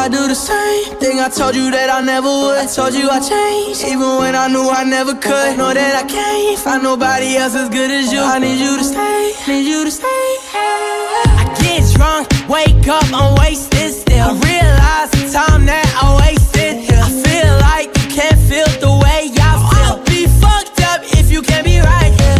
I do the same thing I told you that I never would. I told you I changed, even when I knew I never could. Know that I can't find nobody else as good as you. I need you to stay, need you to stay. I get drunk, wake up, I'm wasted still. I realize the time that I wasted here. I feel like you can't feel the way I feel. I'll be fucked up if you can't be right here.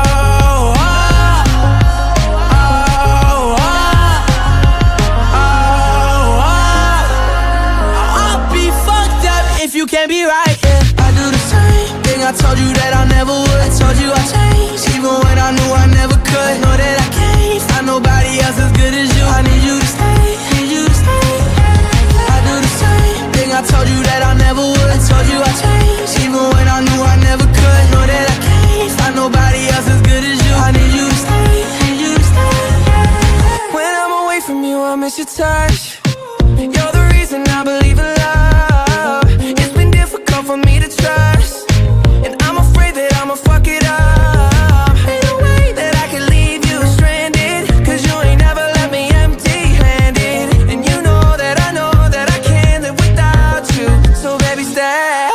You can't be right, yeah. I do the same thing I told you that I never would. I told you I changed, even when I knew I never could. Know that I can't find nobody else as good as you. I need you to stay, need you to stay. I do the same thing I told you that I never would. I told you I changed, even when I knew I never could. Know that I can't find nobody else as good as you. I need you to stay, need you to stay. When I'm away from you, I miss your touch. You're the reason I believe in love. For me to trust, and I'm afraid that I'ma fuck it up. Ain't no way that I can leave you stranded, cause you ain't never left me empty-handed. And you know that I can't live without you. So baby, stay.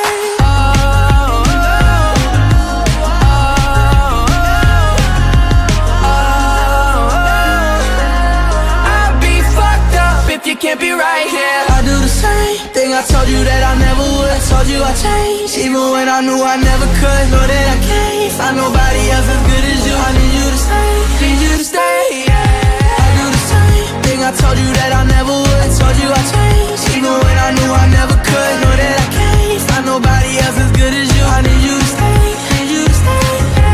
I'll be fucked up if you can't be right here. I do the same thing I told you that I never would. I told you I changed, even when I knew I never could. Know that I can't find nobody else as good as you. I need you to stay, need you to stay, yeah. I do the same thing I told you that I never would. I told you I changed, even when I knew I never could. Know that I can't find nobody else as good as you. I need you to stay, need you to stay.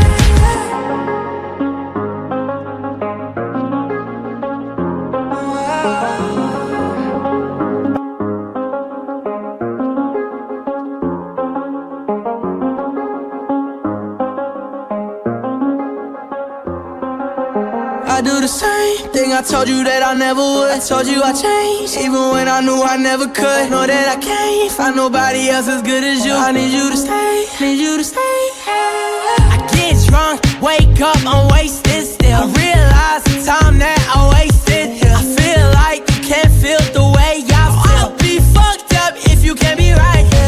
I do the same thing I told you that I never would. I told you I changed, even when I knew I never could. Know that I can't find nobody else as good as you. I need you to stay, need you to stay. I get drunk, wake up, I'm wasted still. I realize the time that I wasted here. I feel like you can't feel the way I feel. I'll be fucked up if you can't be right here.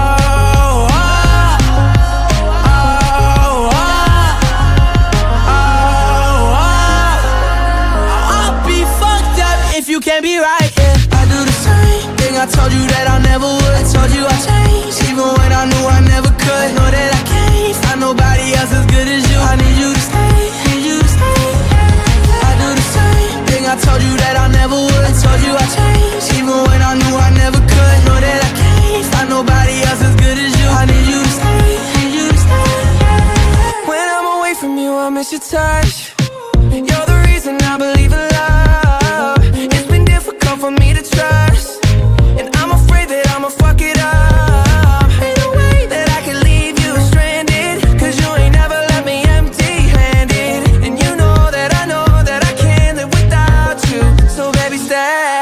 You can't be right, yeah. I do the same thing I told you that I never would. I told you I changed, even when I knew I never could. Know that I can't find nobody else as good as you. I need you to stay, need you to stay. I do the same thing I told you that I never would. I told you I changed, even when I knew I never could. Know that I can't find nobody else as good as you. I need you to stay, need you to stay. When I'm away from you, I miss your touch. You're the reason I believe in love. For me to trust, and I'm afraid that I'ma fuck it up. Ain't no way that I can leave you stranded, cause you ain't never left me empty-handed. And you know that I can't live without you. So baby, stay.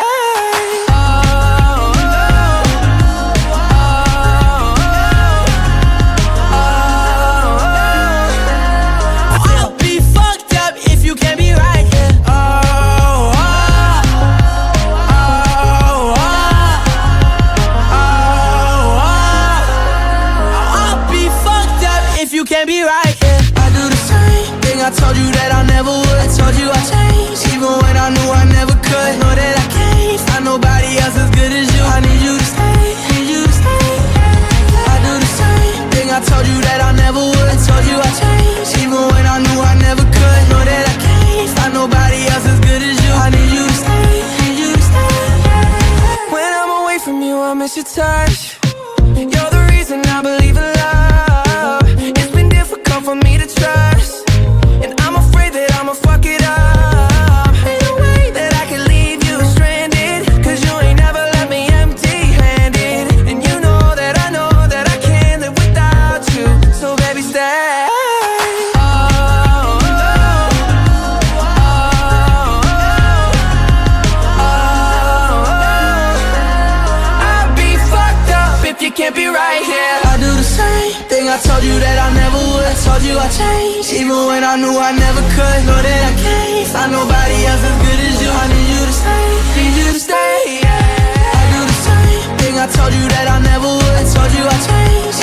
I'll be fucked up if you can't be right here. You can't be right, yeah. I do the same thing I told you that I never would. I told you I changed, even when I knew I never could. Know that I can't find nobody else as good as you. I need you to stay, need you to stay. I do the same thing I told you that I never would. I told you I changed, even when I knew I never could. Know that I can't find nobody else as good as you. I need you to stay, need you to stay. When I'm away from you, I miss your touch. You're the reason I believe in love. For me to trust, and I'm afraid that I'ma fuck it up. Ain't no way that I can leave you stranded, cause you ain't never left me empty-handed. And you know that I can't live without you. So baby, stay. I'll be fucked up if you can't be right here. I do the same thing I told you that I never would. I told you I changed, even when I knew I never could. Know that I can't find nobody else as good as you. I need you to stay, need you to stay, yeah. told you that I never would. I told you I changed,